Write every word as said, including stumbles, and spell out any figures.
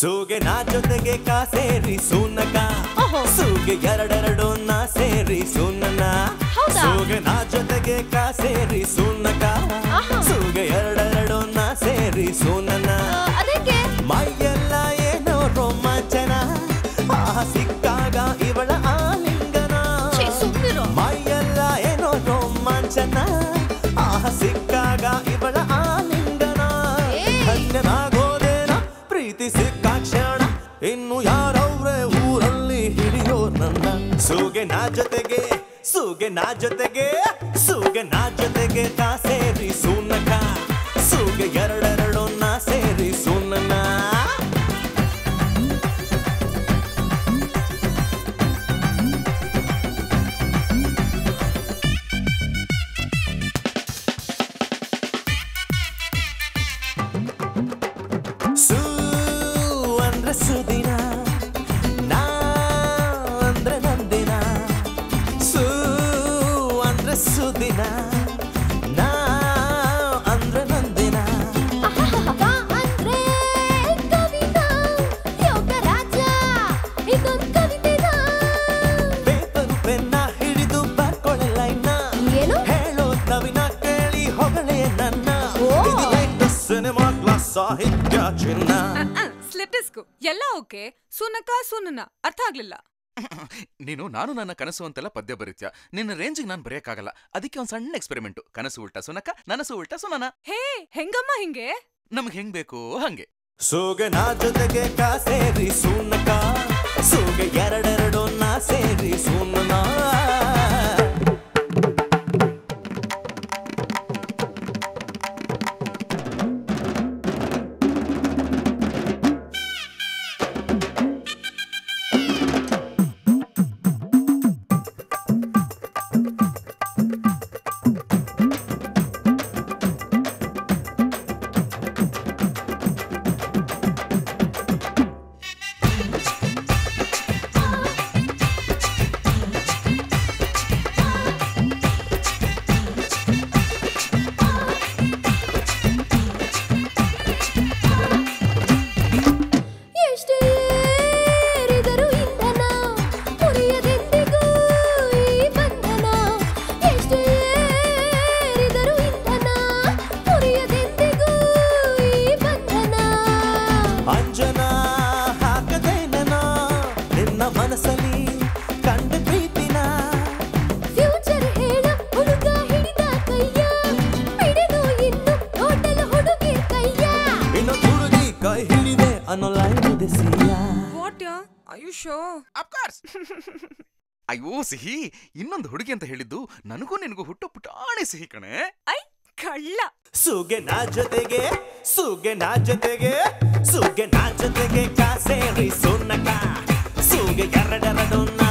ಸೂಗೆ ನಾ ಜೊತೆಗೆ ಕಾ ಸೇರಿ ಸುನಕ ಸೂಗೆ ಎರಡೆರಡು ನಾ ಸೇರಿ ಸುನನ ಸೂಗೆ ನಾ ಜೊತೆಗೆ ಕಾ ಸೇರಿ ಸುನಕ ಸೂಗೆ ಎರಡೆರಡು ನಾ ಸೇರಿ ಸುನನ ಮೈಯೆಲ್ಲ ಏನೋ ರೋಮಾಂಚನ ಆಹ ಸಿಕ್ಕಾಗ ಇವಳ ಆಲಿಂಗನ ಮೈಯೆಲ್ಲ ಏನೋ ರೋಮಾಂಚನ ಆಹ ಸಿಕ್ಕಾಗ ಇವಳ ಆಲಿಂಗನ ಧನ್ಯನಾಗೋದೇನ ಪ್ರೀತಿ ಸಿಕ್ಕಾಕ್ಷಣ ಇನ್ನು ಯಾರವ್ರೆ ಊರಲ್ಲಿ ಹಿಡಿಯೋ ನನ್ನ ಸೂಗೆ ನಾ ಜೊತೆಗೆ ಸೂಗೆ ನಾ ಜೊತೆಗೆ ಸೂಗೆ ನಾ ಜೊತೆಗೆ ಕಾ ಸೇರಿ ಸುನಕ ಸೂಗೆ ಎರಡೆರಡು ನಾ ಸೇರಿ ಸುನನ ಸೂ ಅಂದ್ರೆ ಸುದಿನ ನಾ ಅಂದ್ರೆ ನಂದಿನ ಸೂ ಅಂದ್ರೆ ಸುದಿನ ನಾ ಅಂದ್ರೆ ನಂದಿನ ಪೇಪರು ಪೆನ್ನ ಹಿಡಿದು ಬರ್ಕೊಳ್ಳಲ್ಲ ಇನ್ನ ಹೇಳೋ ನವಿನ ಕೇಳಿ ಹೊಗಳೇ ನನ್ನ ಸಿನಿಮಾ ಕ್ಲಾಸ್ ಸಾಹಿತ್ಯ ಚಿನ್ನ ಸ್ಲಿಪ್ ಡಿಸ್ಕ್ ಎಲ್ಲ ಓಕೆ ಸುನಕ ಸುನನ ಅರ್ಥ ಆಗ್ಲಿಲ್ಲ ನೀನು ನಾನು ನನ್ನ ಕನಸು ಅಂತೆಲ್ಲ ಪದ್ಯ ಬರೀತ್ಯಾ ನಿನ್ನ ರೇಂಜಿಗೆ ನಾನು ಬರೆಯಕ್ಕಾಗಲ್ಲ ಅದಕ್ಕೆ ಒಂದ್ ಸಣ್ಣ ಎಕ್ಸ್ಪೆರಿಮೆಂಟ್ ಕನಸು ಉಲ್ಟಾ ಸುನಕ ನನಸು ಉಲ್ಟಾ ಸುನನ ಹೇ ಹೆಂಗಮ್ಮ ಹಿಂಗೆ ನಮ್ಗೆ ಹೆಂಗ್ ಬೇಕು ಹಂಗೆ ಸೂಗೆ ನಾ ಜೊತೆಗೆ ಕಾ ಸೇರಿ ಸುನಕ ಸೂಗೆ ಎರಡೆರಡು ನಾ ಸೇರಿ ಸುನನ ಅಂಜನಾ ಹಾಕದೇನೋ ನಿನ್ನ ಮನಸ್ಸಲ್ಲಿ ಕಂಡ ಪ್ರೀತಿನ ಫ್ಯೂಚರ್ ಹೇಳ ಹುಡುಗ ಹಿಡಿದ ಕೈಯ ಹಿಡಿದು ಇನ್ನು ಟೋಟಲ್ ಹುಡುಗಿ ಕೈಯ ಇನ್ನು ಹುಡುಗಿ ಕೈ ಹಿಡಿದೆ ಅನ್ನೋ ಲೈನ್ ಇದೆ ಸಿಯ ವಾಟ್ ಯಾ ಆಯುಷೋ ಆಫ್ ಕೋರ್ಸ್ ಅಯ್ಯೋ ಸಿಹಿ ಇನ್ನೊಂದು ಹುಡುಗಿ ಅಂತ ಹೇಳಿದ್ದು ನನಗೂ ನಿನಗೂ ಹುಟ್ಟು ಪುಟಾಣಿ ಸಿಹಿ ಕಣೆ ಐ ಕಳ್ಳ ಸೂಗೆ ನಾ ಜೊತೆಗೆ ಸೂಗೆ ನಾ ಜೊತೆಗೆ ಸೂಗೆ ನಾ ಜೊತೆಗೆ ಕಾ ಸೇರಿ ಸುನಕ ಸೂಗೆ ಎರಡೆರಡು